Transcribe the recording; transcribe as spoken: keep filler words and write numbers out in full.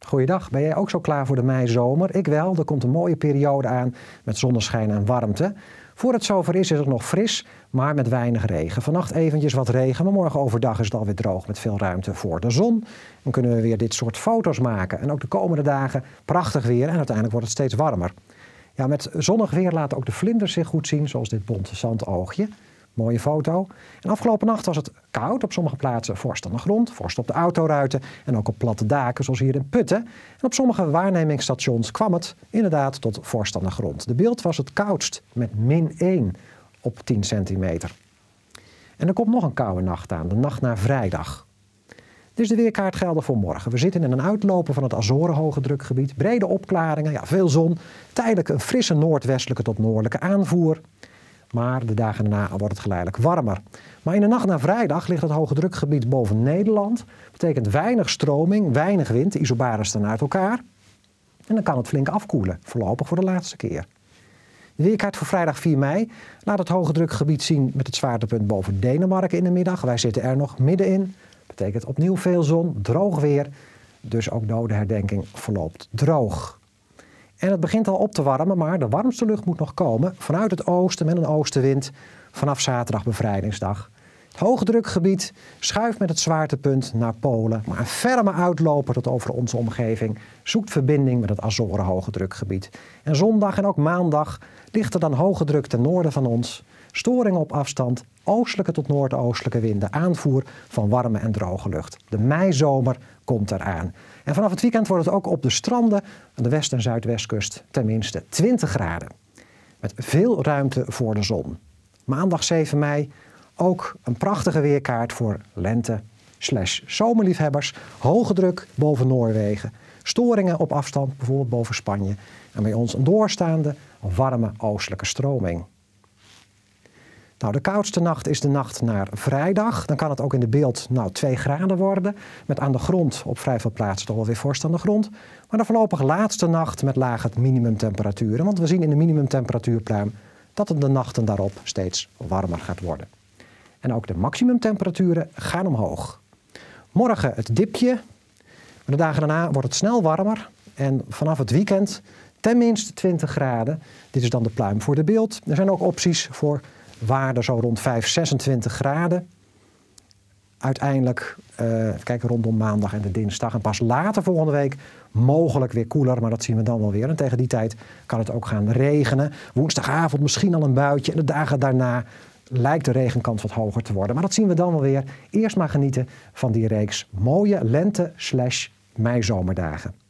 Goeiedag, ben jij ook zo klaar voor de meizomer? Ik wel, er komt een mooie periode aan met zonneschijn en warmte. Voor het zover is, is het nog fris, maar met weinig regen. Vannacht eventjes wat regen, maar morgen overdag is het alweer droog met veel ruimte voor de zon. Dan kunnen we weer dit soort foto's maken. En ook de komende dagen prachtig weer en uiteindelijk wordt het steeds warmer. Ja, met zonnig weer laten ook de vlinders zich goed zien, zoals dit bonte zandoogje. Mooie foto. En afgelopen nacht was het koud. Op sommige plaatsen vorst aan de grond, vorst op de autoruiten en ook op platte daken, zoals hier in Putten. En op sommige waarnemingsstations kwam het inderdaad tot vorst aan de grond. De Beeld was het koudst met min één op tien centimeter. En er komt nog een koude nacht aan, de nacht na vrijdag. Dit is de weerkaart geldig voor morgen. We zitten in een uitloper van het Azoren-hoogdrukgebied. Brede opklaringen, ja, veel zon. Tijdelijk een frisse noordwestelijke tot noordelijke aanvoer. Maar de dagen daarna wordt het geleidelijk warmer. Maar in de nacht naar vrijdag ligt het hoge drukgebied boven Nederland. Dat betekent weinig stroming, weinig wind. De isobaren staan uit elkaar. En dan kan het flink afkoelen, voorlopig voor de laatste keer. De weerkaart voor vrijdag vier mei laat het hoge drukgebied zien met het zwaartepunt boven Denemarken in de middag. Wij zitten er nog middenin. Dat betekent opnieuw veel zon, droog weer. Dus ook dodenherdenking verloopt droog. En het begint al op te warmen, maar de warmste lucht moet nog komen vanuit het oosten met een oostenwind vanaf zaterdag bevrijdingsdag. Het hoge drukgebied schuift met het zwaartepunt naar Polen, maar een ferme uitloper tot over onze omgeving zoekt verbinding met het Azoren hoge drukgebied. En zondag en ook maandag ligt er dan hoge druk ten noorden van ons, storingen op afstand, oostelijke tot noordoostelijke winden, aanvoer van warme en droge lucht. De meizomer komt eraan. En vanaf het weekend wordt het ook op de stranden aan de west- en zuidwestkust tenminste twintig graden. Met veel ruimte voor de zon. Maandag zeven mei ook een prachtige weerkaart voor lente slash zomerliefhebbers. Hoge druk boven Noorwegen. Storingen op afstand, bijvoorbeeld boven Spanje. En bij ons een doorstaande, warme oostelijke stroming. Nou, de koudste nacht is de nacht naar vrijdag. Dan kan het ook in de Beeld nou, twee graden worden. Met aan de grond op vrij veel plaatsen toch wel weer vorst aan de grond. Maar de voorlopig laatste nacht met lage minimumtemperaturen. Want we zien in de minimumtemperatuurpluim dat het de nachten daarop steeds warmer gaat worden. En ook de maximumtemperaturen gaan omhoog. Morgen het dipje. Maar de dagen daarna wordt het snel warmer. En vanaf het weekend tenminste twintig graden. Dit is dan de pluim voor de Beeld. Er zijn ook opties voor waarden zo rond vijf, zesentwintig graden. Uiteindelijk, uh, even kijken, rondom maandag en de dinsdag. En pas later volgende week mogelijk weer koeler, maar dat zien we dan wel weer. En tegen die tijd kan het ook gaan regenen. Woensdagavond misschien al een buitje. En de dagen daarna lijkt de regenkans wat hoger te worden. Maar dat zien we dan wel weer. Eerst maar genieten van die reeks mooie lente slash meizomerdagen.